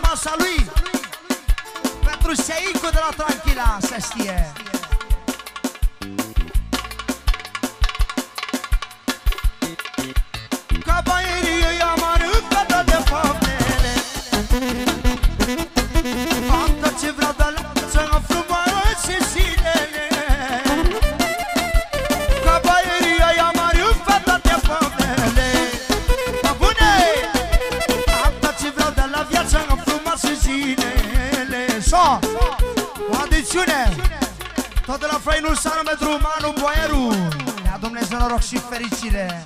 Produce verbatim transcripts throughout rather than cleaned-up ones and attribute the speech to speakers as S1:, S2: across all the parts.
S1: casa lui, pentru Seico de la Tranquila, să știe. Ca baierii i-am aruncat de faptele, am tot ce vreau de la țara frumoase zilele. Ca baierii i-am aruncat de faptele, pa bune, am tot ce vreau de la viața frumoase zilele. So, o adițiune, tot de la Frăinul Sanu pentru Manu Boieru. Ia Dumnezeu noroc și fericire.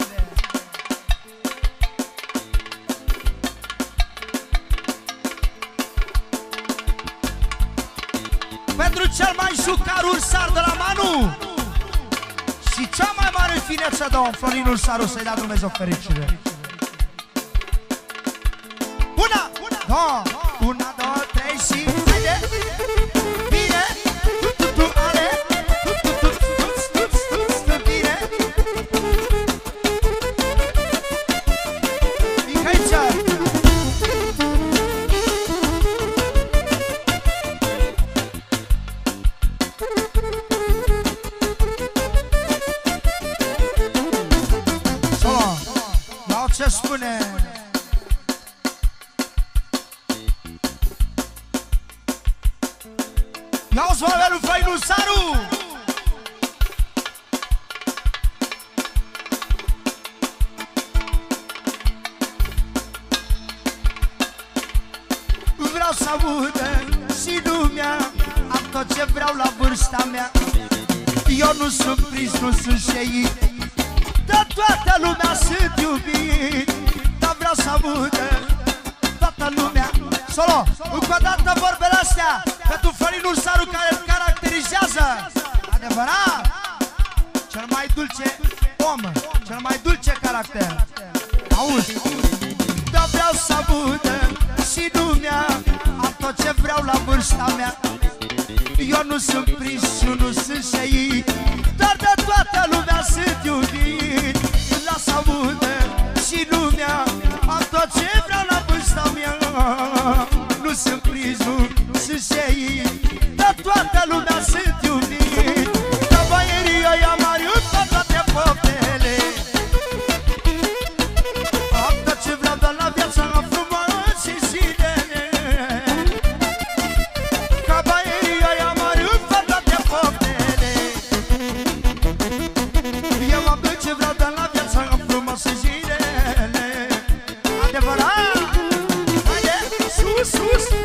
S1: Pentru cel mai jucar ursar de la Manu și cea mai mare fineță de om, Florinul Saru, să-i dea Dumnezeu fericire. Una, două, una, două, trei și haide! Bine! Tu, tu, tu, ale! Tu, tu, tu, tu, tu, tu, bine! Mihaița! Solo! Iau ce spune! Iau-ți valvelul Frăinul Saru! Vreau să audă și lumea, am tot ce vreau la vârsta mea. Eu nu sunt prins, nu sunt șeit, de toată lumea sunt iubit. Dar vreau să audă toată lumea. Solo, încă o dată vorbele astea pentru Florinul Saru, care îl caracterizează. Adevărat? Cel mai dulce om, cel mai dulce caracter. Auzi? Dar vreau să audă și lumea, am tot ce vreau la vârsta mea. Eu nu sunt prins și nu sunt șeit, dar de toată lumea sunt iubit. Lasă audă și lumea, am tot ce vreau la vârsta mea. Nu sunt prins, nu sunt șeit, dar toată lumea sunt iubit. Că baierii ăia mari îmi toate faptele, am tot ce vreau de la viața frumoase zilele. Că baierii ăia mari îmi toate faptele, eu am tot ce vreau de la viața frumoase zilele. Adevărat? Haide, sus, sus!